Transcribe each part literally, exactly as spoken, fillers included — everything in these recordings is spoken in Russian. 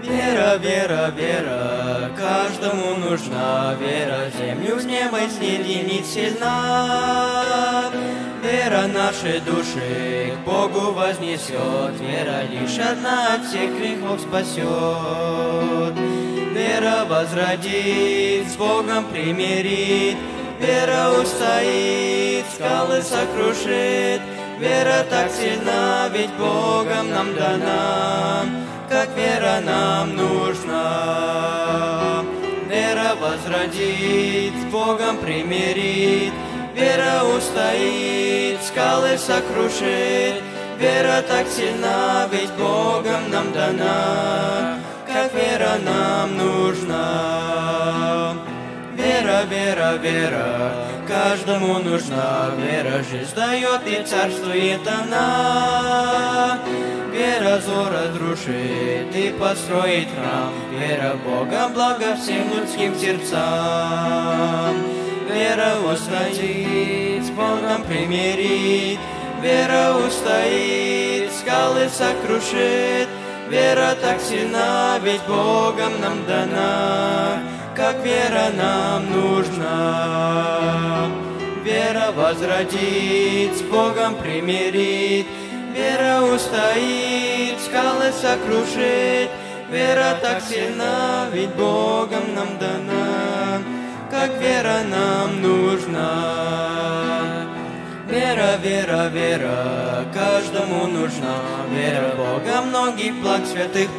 Вера, вера, вера, каждому нужна вера, землю с небом соединить сильна. Вера наши души к Богу вознесет, вера лишь одна от всех грехов спасет. Вера возродит, с Богом примирит, вера устоит, скалы сокрушит. Вера так сильна, ведь Богом нам дана, как вера нам нужна. Вера возродит, с Богом примирит, вера устоит, скалы сокрушит. Вера так сильна, ведь Богом нам дана, как вера нам нужна. Вера, вера, вера, каждому нужна вера, жизнь дает и царствует она. Вера зло разрушит и построит храм, вера Бога блага всем людским сердцам. Вера устоит, с Богом примирит, вера устоит, скалы сокрушит. Вера так сильна, ведь Богом нам дана, как вера нам нужна. Вера возродит, с Богом примирит, вера устоит, скалы сокрушит. Вера так сильна, ведь Богом нам дана, как вера нам нужна. Вера, вера, вера, каждому нужна вера Бога, многих благ святых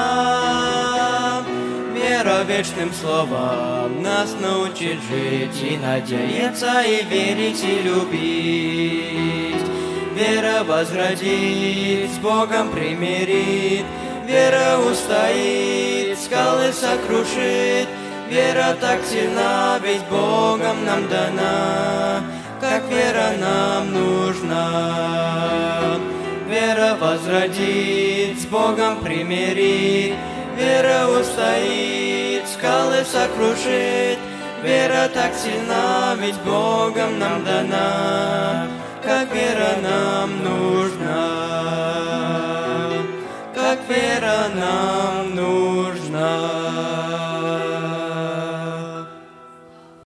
полна. Вера вечным словом нас научит жить и надеяться, и верить, и любить. Вера возродит, с Богом примирит, вера устоит, скалы сокрушит. Вера так сильна, ведь Богом нам дана, как вера нам нужна. Вера возродит, с Богом примирит, вера устоит, скалы сокрушит. Вера так сильна, ведь Богом нам дана, как вера нам нужна, как вера нам нужна.